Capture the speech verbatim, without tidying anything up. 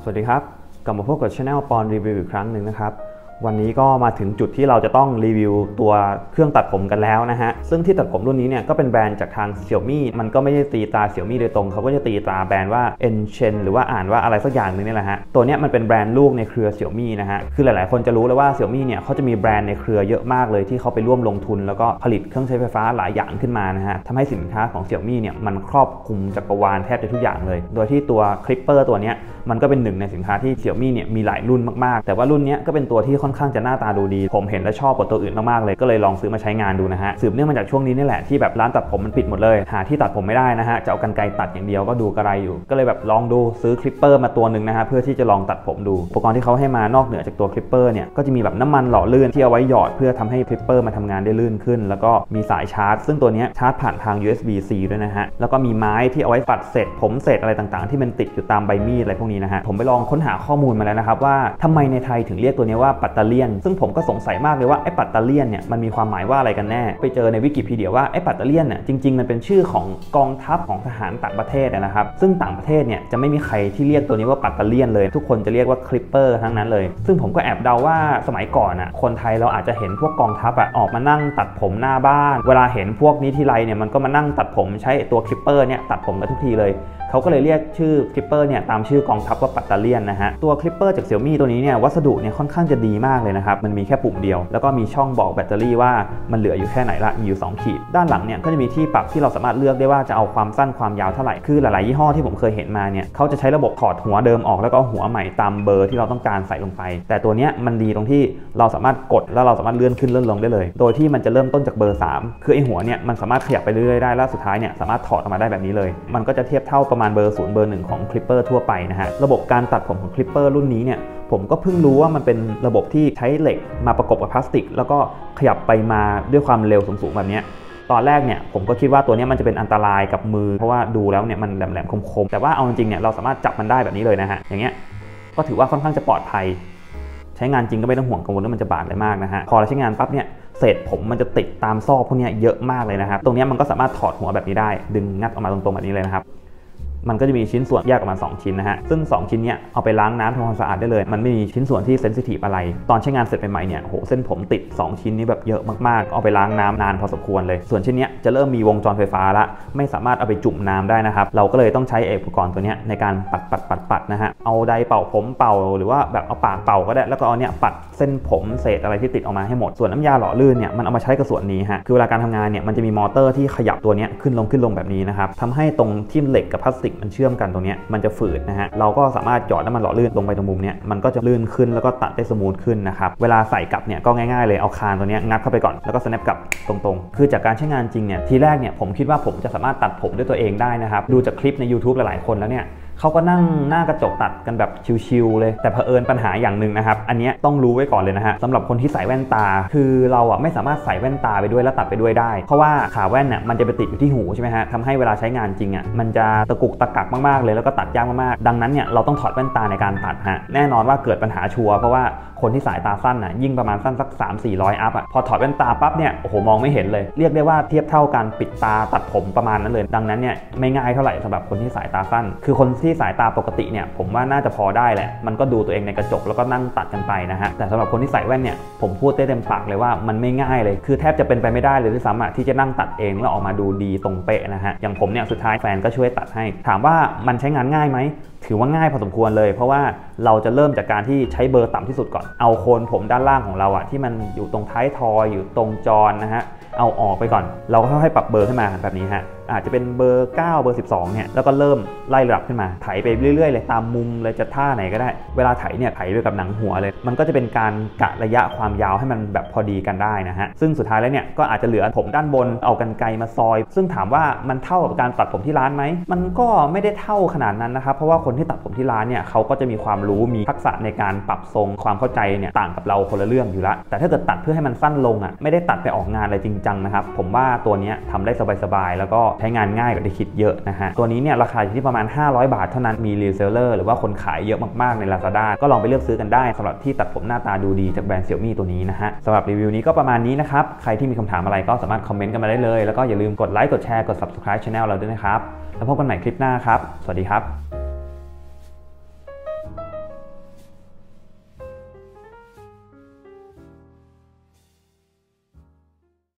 สวัสดีครับกลับมาพบกับ Channel ปอนรีวิวอีกครั้งหนึ่งนะครับวันนี้ก็มาถึงจุดที่เราจะต้องรีวิวตัวเครื่องตัดผมกันแล้วนะฮะซึ่งที่ตัดผมรุ่นนี้เนี่ยก็เป็นแบรนด์จากทาง Xiaomi มันก็ไม่ได้ตีตา Xiaomi โดยตรงเขาก็จะตีตาแบรนด์ว่า Enchen หรือว่าอ่านว่าอะไรสักอย่างนึงนี่แหละฮะตัวนี้มันเป็นแบรนด์ลูกในเครือ Xiaomi นะฮะคือหลายๆคนจะรู้เลยว่า Xiaomi เนี่ยเขาจะมีแบรนด์ในเครือเยอะมากเลยที่เขาไปร่วมลงทุนแล้วก็ผลิตเครื่องใช้ไฟฟ้าหลายอย่างขึ้นมานะฮะทำให้สินค้าของ Xiaomi เนี่ยมันครอบคลุมจักรวาลแทบจะทุกอย่างเลยโดยที่ตัว Clipper ตัวนี้มันก็เป็นหนึ่งในสินค้าที่ Xiaomi เนี่ยมีหลายรุ่นมากๆแต่ว่ารุ่นนี้ก็เป็นตัวที่ค่อนข้างจะหน้าตาดูดีผมเห็นและชอบกว่าตัวอื่นมากๆเลยก็เลยลองซื้อมาใช้งานดูนะฮะสืบเนื่องมาจากช่วงนี้นี่แหละที่แบบร้านตัดผมมันปิดหมดเลยหาที่ตัดผมไม่ได้นะฮะจะเอากรรไกรตัดอย่างเดียวก็ดูกระไรอยู่ก็เลยแบบลองดูซื้อคลิปเปอร์มาตัวหนึ่งนะฮะเพื่อที่จะลองตัดผมดูอุปกรณ์ที่เขาให้มานอกเหนือจากตัวคลิปเปอร์เนี่ยก็จะมีแบบน้ำมันหล่อลื่นที่เอาไว้หยอดเพื่อทำให้คลิปเปอร์มาทำงานได้ลื่นขึ้นแล้วก็มีสายชาร์จซึ่งตัวนี้ชาร์จผ่านทาง ยู เอส บี ซี ด้วยนะฮะแล้วก็มีไม้ที่เอาไว้ปัดเศษผมเศษอะไรต่างๆที่มันติดอยู่ตามใบมีดอะไรพวกนี้นะฮะผมไปลองค้นหาข้อมูลมาแล้วนะครับว่าทำไมในไทยถึงเรียกตัวนี้ว่าปัตเตอร์เลียนซึ่งผมก็สงสัยมากเลยว่าไอ้ปัตเตอร์เลียนเนี่ยมันมีความหมายว่าอะไรกันแน่ไปเจอในวิกิพีเดียว่าไอ้ปัตเตอร์เลียนเนี่ยจริงๆมันเป็นชื่อของกองทัพของทหารต่างประเทศนะครับซึ่งต่างประเทศเนี่ยจะไม่มีใครที่เรียกตัวนี้ว่าปัตเตอร์เลียนเลยทุกคนจะเรียกว่าคลิปเปอร์ทั้งนั้นเลยซึ่งผมก็แอบเดาว่าสมัยก่อนอ่ะคนไทยเราอาจจะเห็นพวกกองทัพอ่ะออกมานั่งตัดผมหน้าบ้านเวลาเห็นพวกนี้ทีไรเนี่ยมันก็มานั่งตัดผมใช้ตัวคลิปเปอร์เนี่ยตัดผมกันทุกทีเลยเขาก็เลยเรียกชื่อคลิปเปอร์เนี่ยตามชื่อกองทัพว่าปัตเตอร์เลียนนะฮะตัวคลิปเปอร์จาก Xiaomi ตัวนี้เนี่ยวัสดุเนี่ยค่อนข้างจะดีมากเลยนะครับมันมีแค่ปุ่มเดียวแล้วก็มีช่องบอกแบตเตอรี่ว่ามันเหลืออยู่แค่ไหนละมีอยู่สองขีดด้านหลังเนี่ยก็จะมีที่ปรับที่เราสามารถเลือกได้ว่าจะเอาความสั้นความยาวเท่าไหร่คือหลายๆยี่ห้อที่ผมเคยเห็นมาเนี่ยเขาจะใช้ระบบถอดหัวเดิมออกแล้วก็หัวใหม่ตามเบอร์ที่เราต้องการใส่ลงไปแต่ตัวนี้มันดีตรงที่เราสามารถกดแล้วเราสามารถเลื่อนขึ้นเลื่อนลงได้เลยโดยที่มันจะเริ่มต้นจากเบอร์สามคือไอหัวเนี่ยมันสามารถขยับไปเรื่อยๆได้แล้วสุดท้ายเนี่ยสามารถถอดออกมาได้แบบนี้เลยมันก็จะเทียบเท่าประมาณเบอร์ศูนย์เบอร์หนึ่งของคลิปเปอร์ทั่วไปนะฮะระบบการตัดผมของคลิปเปอร์รุ่นนี้เนี่ยผมก็เพิ่งรู้ว่ามันเป็นระบบที่ใช้เหล็กมาประกบกับพลาสติกแล้วก็ขยับไปมาด้วยความเร็วสูงๆแบบนี้ตอนแรกเนี่ยผมก็คิดว่าตัวนี้มันจะเป็นอันตรายกับมือเพราะว่าดูแล้วเนี่ยมันแหลมๆคมๆแต่ว่าเอาจริงๆเนี่ยเราสามารถจับมันได้แบบนี้เลยนะฮะอย่างเงี้ยก็ถือว่าค่อนข้างจะปลอดภัยใช้งานจริงก็ไม่ต้องห่วงกังวลว่ามันจะบาดอะไรมากนะฮะพอเราใช้งานปั๊บเนี่ยเศษผมมันจะติดตามซอกพวกนี้เยอะมากเลยนะครับตรงนี้มันก็สามารถถอดหัวแบบนี้ได้ดึงงัดออกมาตรงๆแบบนี้เลยนะครับมันก็จะมีชิ้นส่วนแยกออกมาสองชิ้นนะฮะซึ่งสองชิ้นนี้เอาไปล้างน้ำทำความสะอาดได้เลยมันไม่มีชิ้นส่วนที่เซนซิทีฟอะไรตอนใช้งานเสร็จใหม่ๆเนี่ยโหเส้นผมติดสองชิ้นนี้แบบเยอะมากๆเอาไปล้างน้ำนานพอสมควรเลยส่วนชิ้นนี้จะเริ่มมีวงจรไฟฟ้าละไม่สามารถเอาไปจุ่มน้ำได้นะครับเราก็เลยต้องใช้อุปกรณ์ตัวนี้ในการปัดปัดปัดปัดนะฮะเอาไดเป่าผมเป่าหรือว่าแบบเอาปากเป่าก็ได้แล้วก็เอาเนี่ยปัดเส้นผมเศษอะไรที่ติดออกมาให้หมดส่วนน้ำยาหล่อลื่นเนี่ยมันเอามาใช้กับส่วนนี้ฮะคือเวลาการทำงานเนี่ยมันจะมีมอเตอร์ที่ขยับตัวนี้ขึ้นลงขึ้นลงแบบนี้นะครับทำให้ตรงที่เหล็กกับพลาสติกมันเชื่อมกันตรงนี้มันจะฝืดนะฮะเราก็สามารถหยอดน้ำมันหล่อลื่นลงไปตรงมุมเนี้ยมันก็จะลื่นขึ้นแล้วก็ตัดได้สมูทขึ้นนะครับเวลาใส่กลับเนี่ยก็ง่ายๆเลยเอาคานตัวนี้งัดเข้าไปก่อนแล้วก็สแนปกลับตรงๆคือจากการใช้งานจริงเนี่ยทีแรกเนี่ยผมคิดว่าผมจะสามารถตัดผมด้วยตัวเองได้นะครับดูจากคลิปใน YouTube หลายๆคนแล้วเนี่ยเขาก็นั่งหน้ากระจกตัดกันแบบชิวๆเลยแต่เผอิญปัญหาอย่างหนึ่งนะครับอันนี้ต้องรู้ไว้ก่อนเลยนะฮะสำหรับคนที่ใส่แว่นตาคือเราอ่ะไม่สามารถใส่แว่นตาไปด้วยแล้วตัดไปด้วยได้เพราะว่าขาแว่นน่ะมันจะไปติดอยู่ที่หูใช่ไหมฮะทำให้เวลาใช้งานจริงอ่ะมันจะตะกุกตะกักมากๆเลยแล้วก็ตัดยากมากๆดังนั้นเนี่ยเราต้องถอดแว่นตาในการตัดฮะแน่นอนว่าเกิดปัญหาชัวร์เพราะว่าคนที่สายตาสั้นน่ะยิ่งประมาณสั้นสัก สามถึงสี่ร้อย อัพอ่ะพอถอดแว่นตาปั๊บเนี่ยโอ้โหมองไม่เห็นเลยเรียกได้ว่าเทียบเท่าการปิดตาตัดผมประมาณนั้นเลยดังนั้นเนี่ยไม่ง่ายเท่าไหร่สำหรับคนที่สายตาสั้นคือคนที่สายตาปกติเนี่ยผมว่าน่าจะพอได้แหละมันก็ดูตัวเองในกระจกแล้วก็นั่งตัดกันไปนะฮะแต่สำหรับคนที่ใส่แว่นเนี่ยผมพูดได้เต็มปากเลยว่ามันไม่ง่ายเลยคือแทบจะเป็นไปไม่ได้เลยที่ซ้ำอ่ะที่จะนั่งตัดเองแล้วออกมาดูดีตรงเป๊ะนะฮะอย่างผมเนี่ยสุดท้ายแฟนก็ช่วยตัดให้ถามว่ามันใช้งานง่ายไหมถือว่าง่ายพอสมควรเลยเพราะว่าเราจะเริ่มจากการที่ใช้เบอร์ต่ำที่สุดก่อนเอาโคนผมด้านล่างของเราอะที่มันอยู่ตรงท้ายทอยอยู่ตรงจรนะฮะเอาออกไปก่อนเราก็ค่อยๆปรับเบอร์ขึ้นมาแบบนี้ฮะอาจจะเป็นเบอร์เก้าเบอร์สิบสองเนี่ยแล้วก็เริ่มไล่ระดับขึ้นมาไถไปเรื่อยๆเลยตามมุมเลยจะท่าไหนก็ได้เวลาไถเนี่ยไถไปกับหนังหัวเลยมันก็จะเป็นการกะระยะความยาวให้มันแบบพอดีกันได้นะฮะซึ่งสุดท้ายแล้วเนี่ยก็อาจจะเหลือผมด้านบนเอากรรไกรมาซอยซึ่งถามว่ามันเท่ากับการตัดผมที่ร้านไหมมันก็ไม่ได้เท่าขนาดนั้นนะครับเพราะว่าคนที่ตัดผมที่ร้านเนี่ยเขาก็จะมีความรู้มีทักษะในการปรับทรงความเข้าใจเนี่ยต่างกับเราคนละเรื่องอยู่ละแต่ถ้าเกิดตัดเพื่อให้มันสั้นลงอ่ะไม่ได้ตัดไปออกงานอะไรจริงจังนะครับผมว่าตัวนี้ทำได้สบายๆแล้วก็ใช้งานง่ายกว่าที่คิดเยอะนะฮะตัวนี้เนี่ยราคาอยู่ที่ประมาณห้าร้อยบาทเท่านั้นมีรีเซลเลอร์หรือว่าคนขายเยอะมากๆใน Lazada ก็ลองไปเลือกซื้อกันได้สำหรับที่ตัดผมหน้าตาดูดีจากแบรนด์ Xiaomi ตัวนี้นะฮะสำหรับรีวิวนี้ก็ประมาณนี้นะครับใครที่มีคำถามอะไรก็สามารถคอมเมนต์กันมาได้เลยแล้วก็อย่าลืมกดไลค์กดแชร์กด Subscribe Channel เราด้วยนะครับแล้วพบกันใหม่คลิปหน้าครับสวัสดีครับ